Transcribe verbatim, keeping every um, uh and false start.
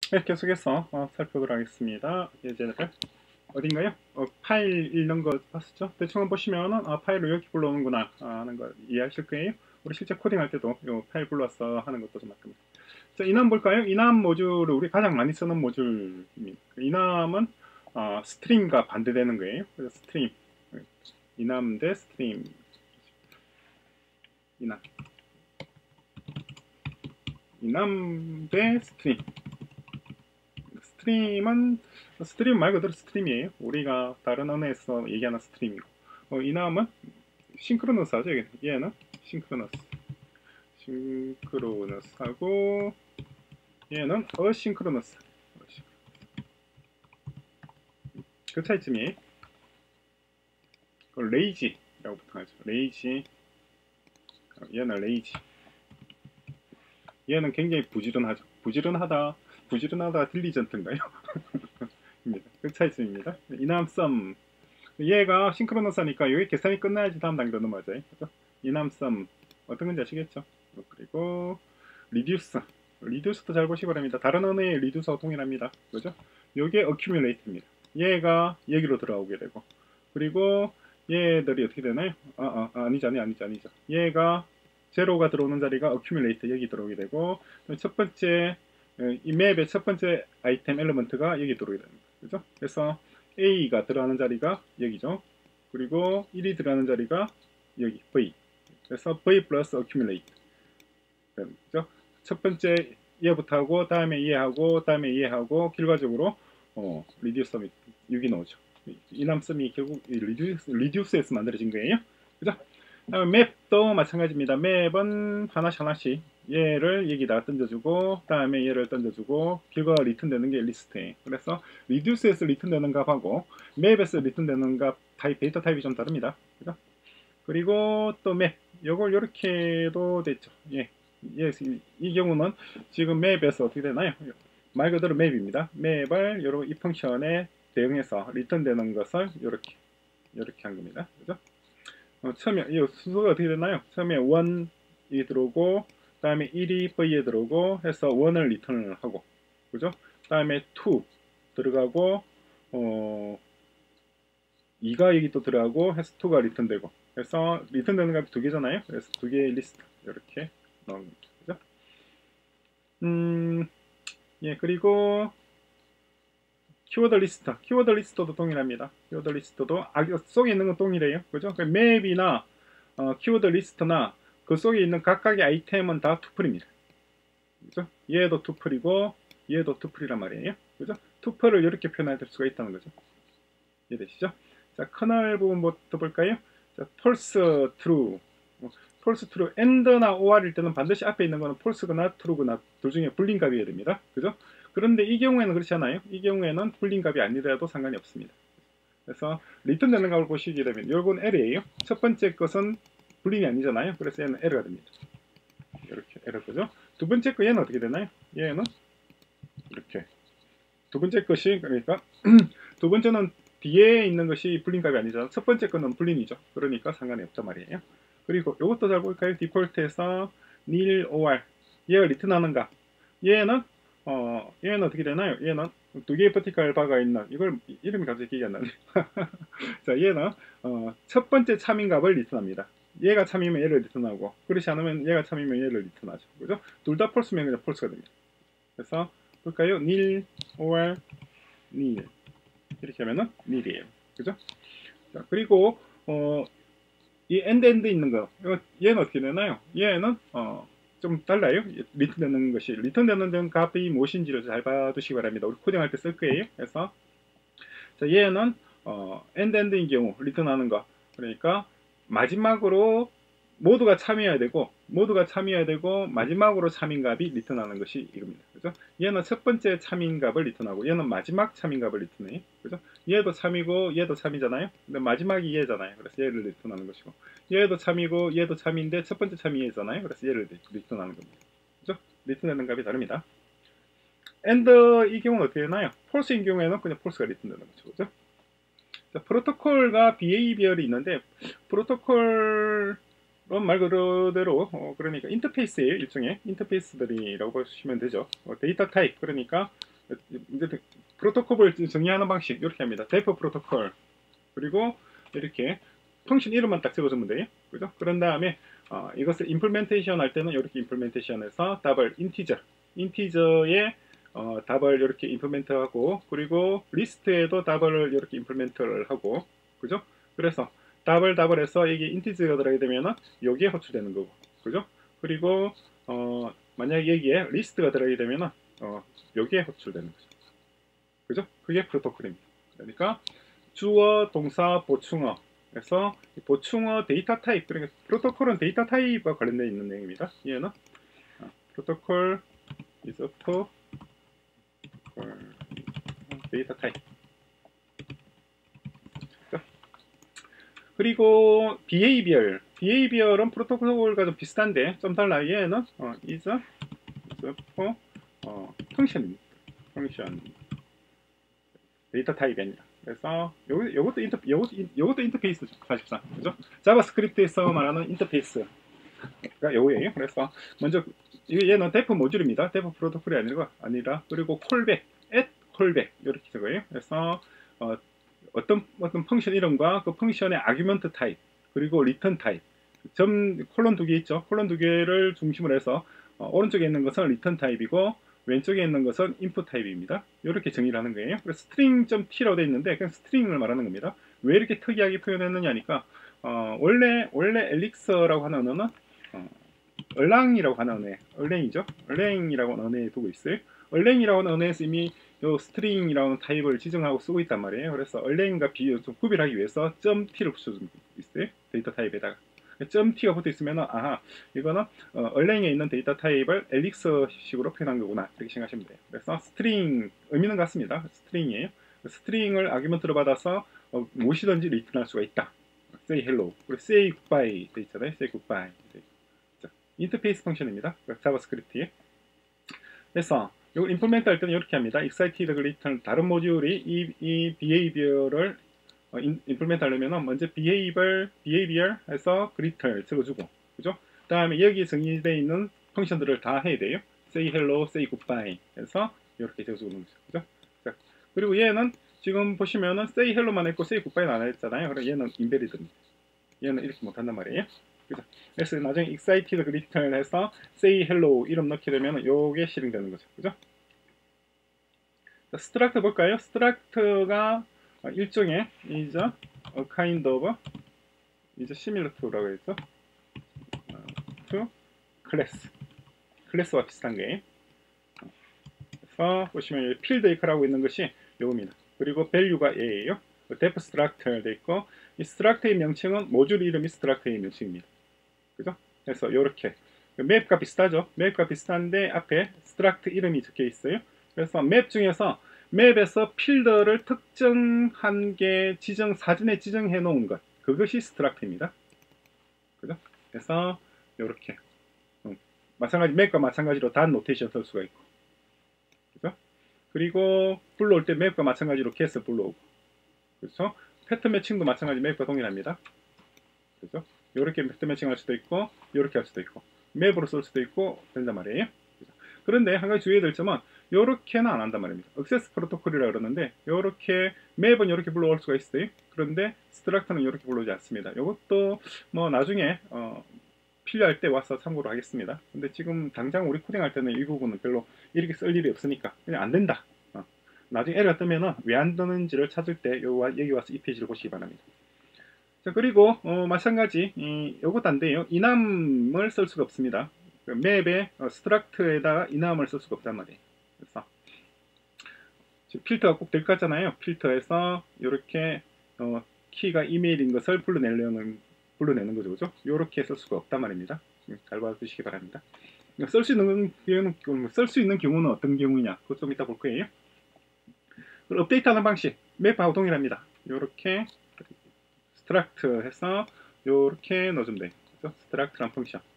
네, 계속해서 어, 살펴보도록 하겠습니다. 예제를 어딘가요? 어, 파일 읽는 거 봤었죠? 대충 한번 보시면은 아, 파일을 이렇게 불러오는구나 아, 하는 걸 이해하실 거예요. 우리 실제 코딩할 때도 요 파일 불러왔어 하는 것도 좀 맞습니다. 자, 이남 볼까요? 이남 모듈을 우리 가장 많이 쓰는 모듈입니다. 이남은 어, 스트림과 반대되는 거예요. 그래서 스트림 이남 대 스트림 이남 이남 대 스트림 스트림은 스트림 말 그대로 스트림이에요. 우리가 다른 언어에서 얘기하는 스트림이고 어, 이남은 싱크로너스하죠. 얘는 싱크로너스 싱크로너스하고 얘는 어싱크로너스 그 차이점이 레이지라고 부탁하죠. 레이지 얘는 레이지 얘는 굉장히 부지런하죠. 부지런하다 부지런하다 딜리전트인가요? 입니다. 그 차이점입니다. 이남 썸 얘가 싱크로너스하니까 여기 계산이 끝나야지 다음 단계로 넘어가죠. 그죠? 이남 썸 어떤 건지 아시겠죠? 그리고 리듀스 리듀스도 잘 보시기 바랍니다. 다른 언어의 리듀스와 동일합니다. 그죠? 요게 어큐뮬레이트입니다. 얘가 여기로 들어오게 되고 그리고 얘들이 어떻게 되나요? 아, 아, 아니죠, 아니, 아니죠, 아니죠. 얘가 제로가 들어오는 자리가 어큐뮬레이트 여기 들어오게 되고 첫 번째 이 맵의 첫 번째 아이템 엘리먼트가 여기 들어오게 됩니다. 그죠? 그래서 A가 들어가는 자리가 여기죠. 그리고 일이 들어가는 자리가 여기 V. 그래서 V 플러스 accumulate. 그죠? 첫 번째 얘부터 하고 다음에 얘하고 다음에 얘하고 결과적으로 어, 리듀스이 육이 나오죠. 이남섬이 결국 리듀스, 리듀스에서 만들어진 거예요. 그죠? 맵도 마찬가지입니다. 맵은 하나씩 하나씩 얘를 여기다 던져주고 다음에 얘를 던져주고 결과가 리턴되는 게 리스트예요. 그래서 리듀스에서 리턴되는 값하고 맵에서 리턴되는 값 타입, 데이터 타입이 좀 다릅니다. 그죠? 그리고 또 맵, 요걸 이렇게도 됐죠. 예, 예, 이 경우는 지금 맵에서 어떻게 되나요? 말 그대로 맵입니다. 맵을 요러 이 펑션에 대응해서 리턴되는 것을 이렇게 이렇게 한 겁니다. 그죠? 어, 처음에 이 순서가 어떻게 되나요? 처음에 일이 들어오고 다음에 일이 V에 들어오고 해서 일을 리턴을 하고 그죠? 다음에 이 들어가고 어, 이가 여기 또 들어가고 해서 이가 리턴되고 그래서 리턴되는 값이 두 개잖아요. 그래서 두 개의 리스트 이렇게 넣은 겁니다. 그죠? 음, 예, 그리고 키워드 리스트, 키워드 리스트도 동일합니다. 키워드 리스트도 아, 속에 있는 건 동일해요. 그죠? 그 맵이나 어, 키워드 리스트나 그 속에 있는 각각의 아이템은 다 투플입니다. 그죠? 얘도 투플이고 얘도 투플이란 말이에요. 그죠? 투플을 이렇게 표현할 수가 있다는 거죠. 이해되시죠? 자, 커널 부분부터 볼까요? 자, false, true. false, true, and나 or일 때는 반드시 앞에 있는 거는 false거나 true거나 둘 중에 불린 값이어야 됩니다. 그죠? 그런데 이 경우에는 그렇지 않아요. 이 경우에는 불린 값이 아니더라도 상관이 없습니다. 그래서 리턴 되는 값을 보시게 되면 이건 L이에요. 첫 번째 것은 불린이 아니잖아요. 그래서 얘는 L가 됩니다. 이렇게 L을 거죠. 두 번째 거 얘는 어떻게 되나요? 얘는 이렇게 두 번째 것이 그러니까 두 번째는 뒤에 있는 것이 불린값이 아니잖아. 첫 번째 거는 불린이죠. 그러니까 상관이 없단 말이에요. 그리고 이것도 잘 볼까요? 디폴트에서 nil or 얘가 리턴하는 값. 얘는 어 얘는 어떻게 되나요? 얘는 두 개의 버티컬 바가 있는 이걸 이름이 갑자기 기억이 안 나네. 자, 얘는 어, 첫 번째 참인값을 리턴합니다. 얘가 참이면 얘를 리턴하고 그렇지 않으면 얘가 참이면 얘를 리턴하죠. 그죠? 둘 다 폴스면 그냥 폴스가 됩니다. 그래서 볼까요? nil or nil 이렇게 하면은 nil이에요. 그죠? 자, 그리고 어, 이 end end 있는 거 얘는 어떻게 되나요? 얘는 어, 좀 달라요. 리턴되는 것이 리턴되는 값이 무엇인지를 잘 봐두시기 바랍니다. 우리 코딩할 때 쓸 거예요. 그래서 자, 얘는 어, end end인 경우 리턴하는 거 그러니까 마지막으로 모두가 참여해야 되고 모두가 참여해야 되고 마지막으로 참인값이 리턴하는 것이 이겁니다. 그죠? 얘는 첫 번째 참인값을 리턴하고 얘는 마지막 참인값을 리턴해요. 그죠? 얘도 참이고 얘도 참이잖아요. 근데 마지막이 얘잖아요. 그래서 얘를 리턴하는 것이고 얘도 참이고 얘도 참인데 첫 번째 참이 얘잖아요. 그래서 얘를 리턴하는 겁니다. 그죠? 리턴되는 값이 다릅니다. and 이 경우는 어떻게 되나요? false인 경우에는 그냥 false가 리턴되는 거죠. 그죠? 자, 프로토콜과 비헤이비어이 있는데 프로토콜 말 그대로 어, 그러니까 인터페이스예요. 일종의 인터페이스들이라고 보시면 되죠. 어, 데이터 타입 그러니까 이제 프로토콜을 정의하는 방식 이렇게 합니다. 데프 프로토콜. 그리고 이렇게 펑션 이름만 딱 적어주면 돼요. 그죠? 그런 다음에 어, 이것을 임플멘테이션 할 때는 이렇게 임플멘테이션해서 답을 인티저, 인티저에 어, 답을 이렇게 임플멘트하고, 그리고 리스트에도 답을 이렇게 임플멘트를 하고, 그죠? 그래서 답을 답을 해서 이게 인티저가 들어가게 되면은 여기에 호출되는 거고, 그죠? 그리고 어, 만약 여기에 리스트가 들어가게 되면은 어, 여기에 호출되는 거죠. 그죠? 그게 프로토콜입니다. 그러니까 주어, 동사, 보충어. 그래서 보충어 데이터 타입, 그러니까 프로토콜은 데이터 타입과 관련되어 있는 내용입니다. 얘는 아, 프로토콜 is for 데이터 타입. 그리고 behavior, behavior은 프로토콜과 좀 비슷한데 좀 달라. 얘는 어, is, is for 어, function입니다. function 데이터 타입이 아니라. 그래서 요, 요것도 인터 요것도, 요것도 인터페이스죠. 사실상 그죠? 자바스크립트에서 말하는 인터페이스가 요거예요. 그래서 먼저 얘는 데프 모듈입니다. 데프 프로토콜이 아니라 아니라 그리고 콜백, at 콜백 이렇게 적어요. 그래서 어, 어떤 어떤 펑션 이름과 그 펑션의 아규먼트 타입, 그리고 리턴 타입, 점 콜론 두 개 있죠. 콜론 두 개를 중심으로 해서 어, 오른쪽에 있는 것은 리턴 타입이고 왼쪽에 있는 것은 인풋 타입입니다. 이렇게 정의를 하는 거예요. 그래서 string.t라고 되어 있는데 그냥 스트링을 말하는 겁니다. 왜 이렇게 특이하게 표현했느냐니까 어, 원래 원래 엘릭서라고 하는 언어는 어, 얼랑이라고 하는 언어에 얼랭이죠. 얼랭이라고 하는 언어에 두고 있어요. 얼랭이라고 하는 언어에서 이미 요 스트링이라는 타입을 지정하고 쓰고 있단 말이에요. 그래서 얼랭과 비교 좀 구별하기 위해서 .t를 붙여주고 있어요. 데이터 타입에다가. .t가 붙어 있으면 아하 이거는 어, 얼랭에 있는 데이터 타입을 엘릭서식으로 표현한 거구나 이렇게 생각하시면 돼요. 그래서 스트링 의미는 같습니다. 스트링이에요. 스트링을 아규먼트로 받아서 어, 무엇이든지 리턴할 수가 있다. say hello, 그리고 say goodbye 돼 있잖아요. say goodbye. 자, 인터페이스 펑션입니다. 자바스크립트에. 그래서 이걸 임플멘트 할 때는 이렇게 합니다. excited return 다른 모듈이 이, 이 behavior를 어, 임플멘트 하려면 먼저 behavior, behavior 해서 greeter 적어주고, 그죠? 그 다음에 여기 정의되어 있는 펑션들을 다 해야 돼요. say hello, say goodbye 해서 이렇게 적어주는 거죠. 그죠? 자, 그리고 얘는 지금 보시면은 say hello만 했고 say goodbye는 안 했잖아요. 그럼 얘는 embedded입니다. 얘는 이렇게 못한단 말이에요. 그죠? 그래서 나중에 excited greeter 해서 say hello 이름 넣게 되면 요게 실행되는 거죠. 그죠? 자, struct 볼까요? struct가 일종의 is a kind of is similar to라고 했죠. to class. 클래스와 비슷한 게. 그래서 보시면 필드 equal하고 있는 것이 요겁니다. 그리고 value가 a예요. def struct 돼 있고 이 struct의 명칭은 모듈 이름이 struct의 명칭입니다. 그죠? 그래서 요렇게 맵과 비슷하죠. 맵과 비슷한데 앞에 struct 이름이 적혀 있어요. 그래서 맵 중에서 맵에서 필드를 특정한 게 지정, 사진에 지정해 놓은 것, 그것이 스트럭트입니다. 그죠? 그래서 이렇게 음, 마찬가지 맵과 마찬가지로 단 노테이션 쓸 수가 있고, 그죠? 그리고 불러올 때 맵과 마찬가지로 get을 불러오고, 그렇죠? 패턴 매칭도 마찬가지 맵과 동일합니다. 그죠? 이렇게 패턴 매칭 할 수도 있고, 이렇게 할 수도 있고, 맵으로 쓸 수도 있고 된단 말이에요. 그죠? 그런데 한 가지 주의해야 될 점은 요렇게는 안 한단 말입니다. 액세스 프로토콜이라고 그러는데 요렇게 맵은 이렇게 불러올 수가 있어요. 그런데 스트럭트는 이렇게 불러오지 않습니다. 이것도 뭐 나중에 어 필요할 때 와서 참고로 하겠습니다. 근데 지금 당장 우리 코딩할 때는 이 부분은 별로 이렇게 쓸 일이 없으니까 그냥 안 된다. 어. 나중에 에러가 뜨면은 왜 안 뜨는지를 찾을 때 요, 여기 와서 이 페이지를 보시기 바랍니다. 자, 그리고 어, 마찬가지 이, 요것도 안 돼요. 이남을 쓸 수가 없습니다. 그 맵에 어, 스트럭트에다가 이남을 쓸 수가 없단 말이에요. 그래서 필터가 꼭 될 것 같잖아요. 필터에서 이렇게 어, 키가 이메일인 것을 불러내려는 불러내는 거죠, 그죠? 이렇게 쓸 수가 없단 말입니다. 잘 봐주시기 바랍니다. 쓸 수 있는 경우는 쓸 수 있는 경우는 어떤 경우냐? 그것 좀 이따 볼 거예요. 그리고 업데이트하는 방식 맵하고 동일합니다. 이렇게 스트럭트 해서 이렇게 넣어주면 돼요. 그죠? 스트럭트란 펑션.